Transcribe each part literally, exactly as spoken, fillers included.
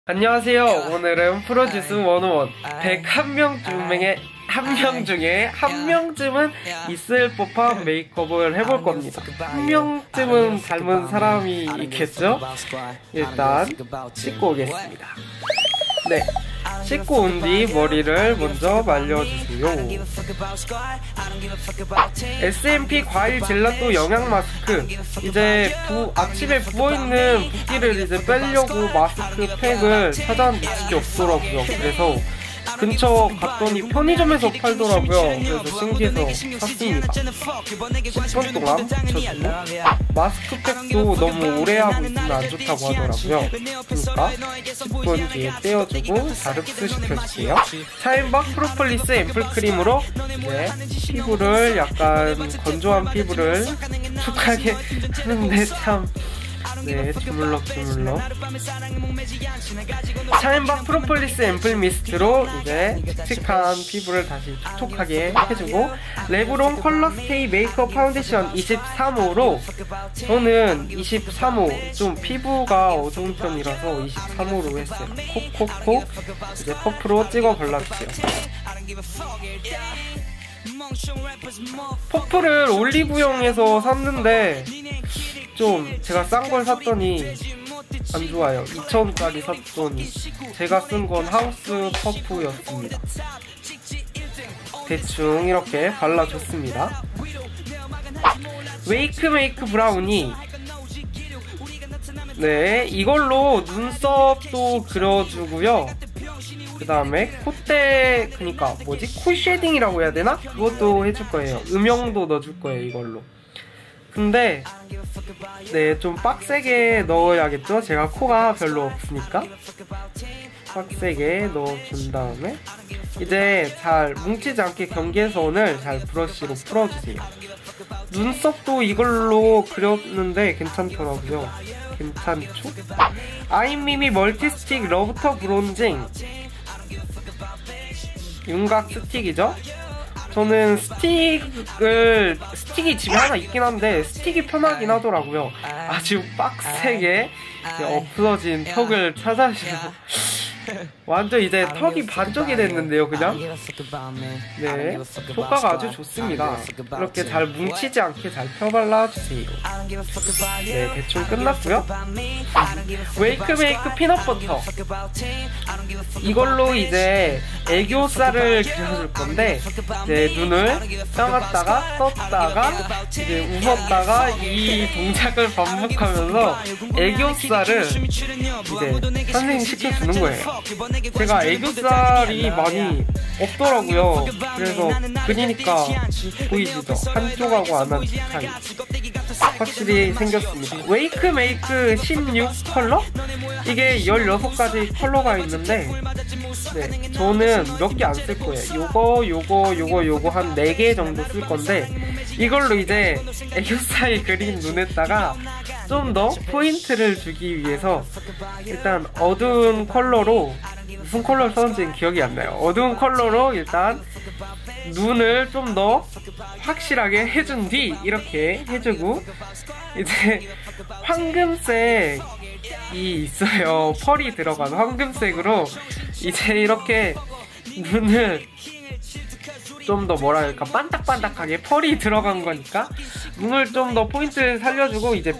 안녕하세요. 오늘은 프로듀스 백일 백일 명 중에 한 명 중에 한 명쯤은 있을 법한 메이크업을 해볼 겁니다. 한 명쯤은 닮은 사람이 있겠죠? 일단 씻고 오겠습니다. 네, 씻고 온 뒤 머리를 먼저 말려주세요. 에스엠피 과일 젤라또 영양 마스크. 이제 부, 아침에 부어있는 붓기를 이제 빼려고 마스크 팩을 찾아왔는데 진짜 없더라고요. 그래서 근처 갔더니 편의점에서 팔더라고요. 그래서 신기해서 샀습니다. 십 분 동안 붙여주고 마스크팩도 너무 오래 하고 있으면 안 좋다고 하더라고요. 그러니까 십 분 뒤에 떼어주고 자릅스 시켜주세요. 샤인박 프로폴리스 앰플크림으로 이제 피부를 약간 건조한 피부를 촉촉하게 하는데 참 네, 주물럭 주물럭. 샤인박 프로폴리스 앰플 미스트로 이제 칙칙한 피부를 다시 촉촉하게 해주고 레브론 컬러 스테이 메이크업 파운데이션 이십삼 호로 저는 이십삼 호 좀 피부가 어두운 편이라서 이십삼 호로 했어요. 콕콕콕 이제 퍼프로 찍어 발라주세요. 퍼프를 올리브영에서 샀는데 좀 제가 싼 걸 샀더니 안 좋아요. 이천 원짜리 샀더니 제가 쓴 건 하우스 퍼프였습니다. 대충 이렇게 발라줬습니다. 웨이크 메이크 브라우니. 네, 이걸로 눈썹도 그려주고요. 그 다음에 콧대, 그니까 뭐지? 코 쉐딩이라고 해야 되나? 그것도 해줄 거예요. 음영도 넣어줄 거예요, 이걸로. 근데 네, 좀 빡세게 넣어야겠죠? 제가 코가 별로 없으니까 빡세게 넣어준 다음에 이제 잘 뭉치지 않게 경계선을 잘 브러쉬로 풀어주세요. 눈썹도 이걸로 그렸는데 괜찮더라고요. 괜찮죠? 아이미미 멀티스틱 러브터 브론징 윤곽 스틱이죠? 저는 스틱을 스틱이 집에 하나 있긴 한데 스틱이 편하긴 하더라고요. 아주 빡세게 없어진 턱을 찾아주셔서 완전 이제 턱이 반쪽이 됐는데요, 그냥. 네, 효과가 아주 좋습니다. 이렇게 잘 뭉치지 않게 잘 펴발라주세요. 네, 대충 끝났고요. 웨이크 메이크 피넛버터. 이걸로 이제 애교살을 그려줄 건데 이제 눈을 감았다가 떴다가 이제 웃었다가 이 동작을 반복하면서 애교살을 이제 선생님 시켜주는 거예요. 제가 애교살이 많이 없더라고요. 그래서 그리니까 보이시죠? 한쪽하고 안 한쪽 차이 확실히 생겼습니다. 웨이크 메이크 십육 컬러? 이게 열여섯 가지 컬러가 있는데 네, 저는 몇 개 안 쓸 거예요. 요거 요거 요거 요거 한 네 개 정도 쓸 건데 이걸로 이제 애교살 그린 눈에다가 좀 더 포인트를 주기 위해서 일단 어두운 컬러로 무슨 컬러를 썼는지는 기억이 안 나요. 어두운 컬러로 일단 눈을 좀 더 확실하게 해준 뒤 이렇게 해주고 이제 황금색이 있어요. 펄이 들어간 황금색으로 이제 이렇게 눈을 좀 더 뭐랄까 반딱반딱하게 펄이 들어간 거니까 눈을 좀 더 포인트를 살려주고 이제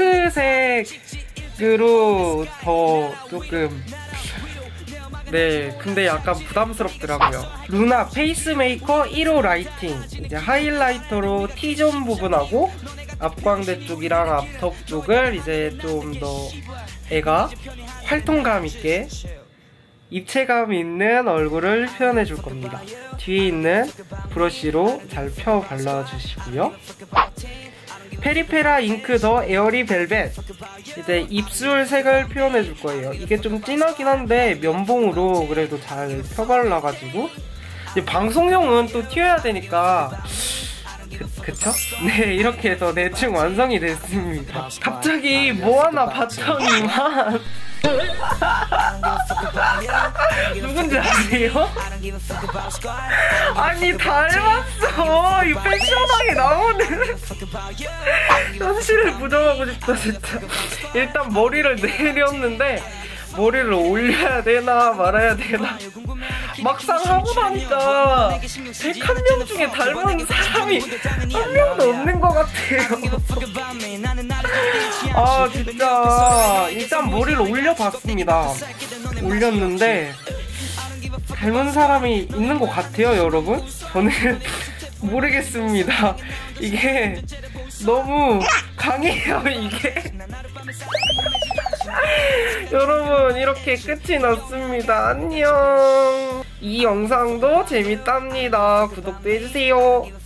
핑크색으로 더 조금 네, 근데 약간 부담스럽더라고요. 루나 페이스메이커 일 호 라이팅. 이제 하이라이터로 T존 부분하고 앞광대 쪽이랑 앞턱 쪽을 이제 좀 더 애가 활동감 있게 입체감 있는 얼굴을 표현해 줄 겁니다. 뒤에 있는 브러쉬로 잘 펴 발라주시고요. 페리페라 잉크 더 에어리 벨벳. 이제 입술 색을 표현해 줄 거예요. 이게 좀 진하긴 한데 면봉으로 그래도 잘 펴발라가지고 이제 방송용은 또 튀어야 되니까 그, 그쵸? 네, 이렇게 해서 대충 완성이 됐습니다. 갑자기 뭐하나 봤더니만 누군지 아세요? 아니 닮았어. 이 패션왕이 나오는 현실을 부정하고 싶다 진짜. 일단 머리를 내렸는데 머리를 올려야 되나 말아야 되나 막상 하고 나니까 백한 명 중에 닮은 사람이 한 명도 없는 것 같아요. 아 진짜 일단 머리를 올려봤습니다. 올렸는데 닮은 사람이 있는 것 같아요 여러분. 저는 모르겠습니다. 이게 너무 강해요 이게. 여러분 이렇게 끝이 났습니다. 안녕. 이 영상도 재밌답니다. 구독도 해주세요.